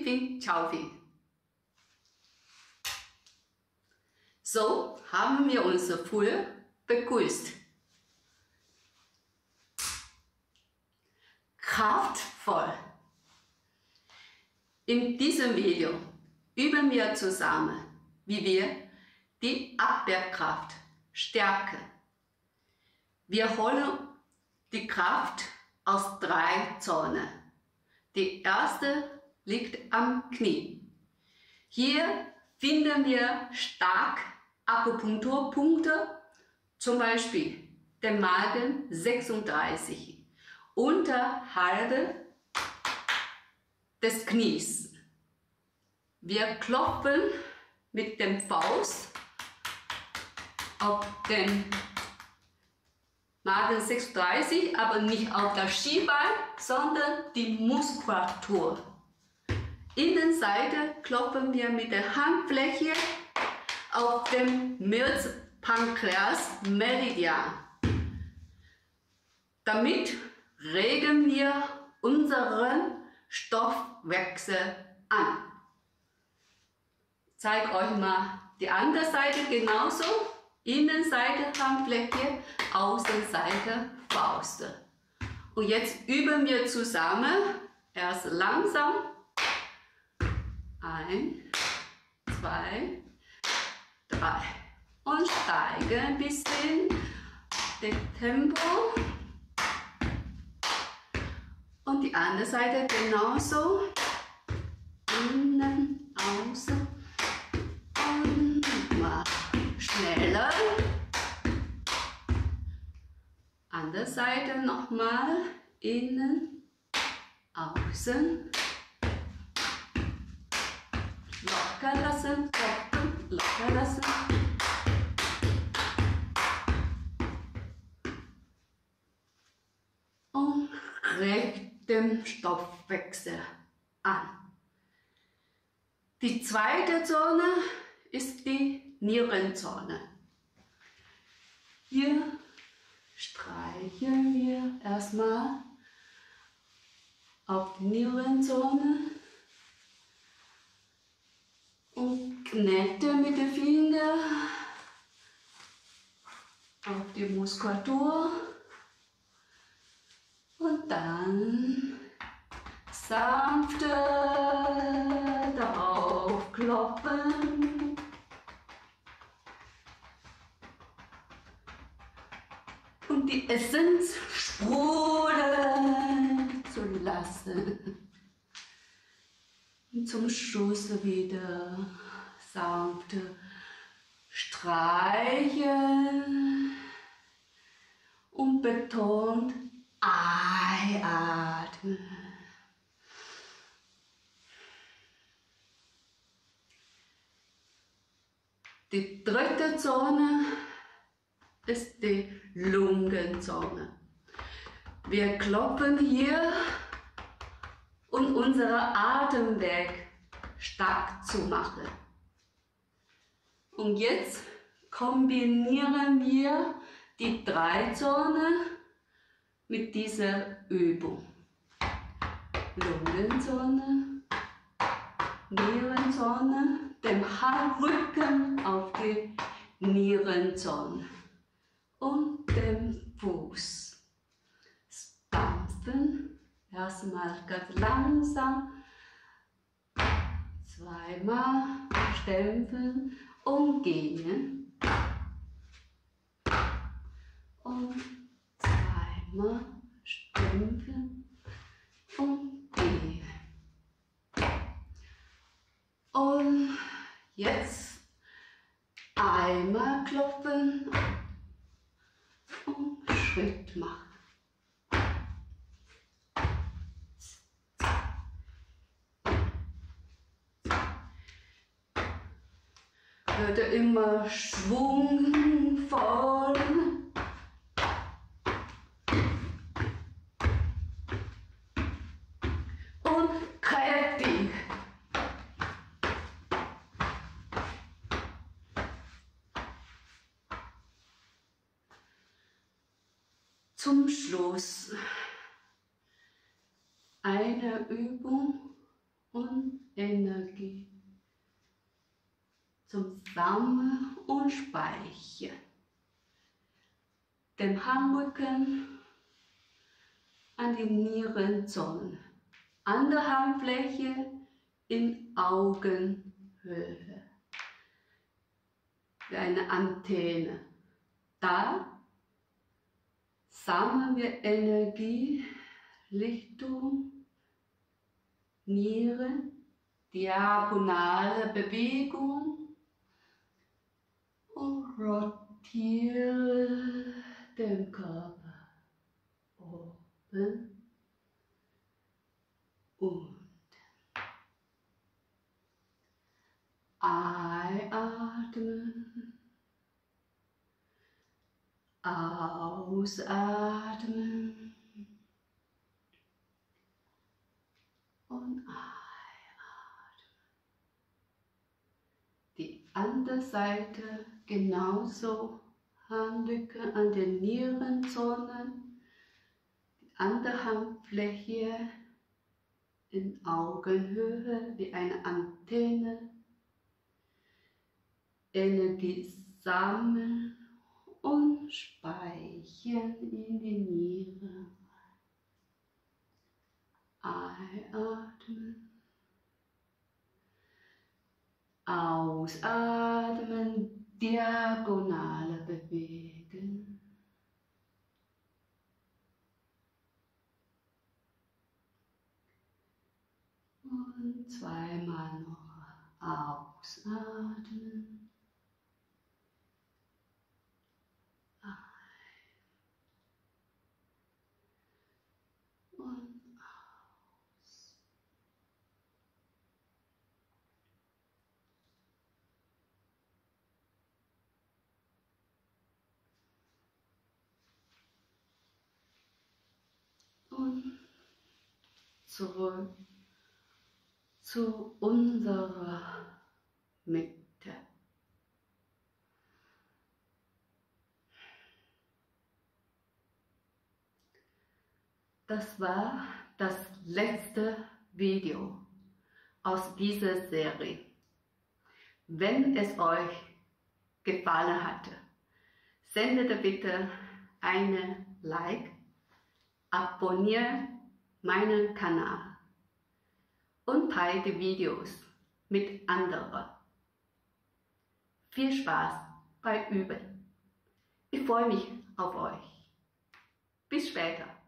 Fin, Ciao Fin. So haben wir uns früher begrüßt. Kraftvoll. In diesem Video üben wir zusammen, wie wir die Abwehrkraft stärken. Wir holen die Kraft aus 3 Zonen. Die erste liegt am Knie. Hier finden wir stark Akupunkturpunkte, zum Beispiel den Magen 36, unterhalb des Knies. Wir klopfen mit dem Faust auf den Magen 36, aber nicht auf das Schienbein, sondern die Muskulatur. Innenseite klopfen wir mit der Handfläche auf den Milz-Pankreas-Meridian. Damit regen wir unseren Stoffwechsel an. Ich zeige euch mal die andere Seite genauso. Innenseite Handfläche, Außenseite Faust. Und jetzt üben wir zusammen. Erst langsam. 1, 2, 3. Und steigen ein bisschen das Tempo. Und die andere Seite genauso. Innen, außen. Und mal schneller. Andere Seite nochmal. Innen, außen. Locker lassen, locker lassen. Und regt den Stoffwechsel an. Die zweite Zone ist die Nierenzone. Hier streichen wir erstmal auf die Nierenzone und kneten mit den Fingern auf die Muskulatur. Und dann sanft darauf klopfen. Und die Essenz sprudeln zu lassen. Und zum Schluss wieder sanft streichen und betont einatmen. Die dritte Zone ist die Lungenzone. Wir klopfen hier, um unseren Atemweg stark zu machen. Und jetzt kombinieren wir die 3 Zonen mit dieser Übung. Lungenzone, Nierenzone, den Handrücken auf die Nierenzone und den Fuß. Stampfen, erstmal ganz langsam, zweimal stampfen und gehen. Und zweimal stampfen und gehen. Und jetzt einmal klopfen und Schritt machen. Hört ihr immer schwungvoll. Und kräftig. Zum Schluss eine Übung, und Energie zum Sammeln und Speichern. Dem Handrücken an die Nierenzone, an der Handfläche in Augenhöhe, wie eine Antenne. Da sammeln wir Energie Richtung Nieren, diagonale Bewegung und rotiere den Körper oben und einatmen, ausatmen und einatmen. Die andere Seite genauso, Handrücken an den Nierenzonen, die andere Handfläche in Augenhöhe wie eine Antenne, Energie sammeln und speichern in die Niere. Einatmen, ausatmen, diagonale bewegen. Und zweimal noch ausatmen. Und aus. Und zurück zu unserer Mitte. Das war das letzte Video aus dieser Serie. Wenn es euch gefallen hatte, sendet bitte eine Like, abonniert meinen Kanal und teilt die Videos mit anderen. Viel Spaß beim Üben. Ich freue mich auf euch. Bis später.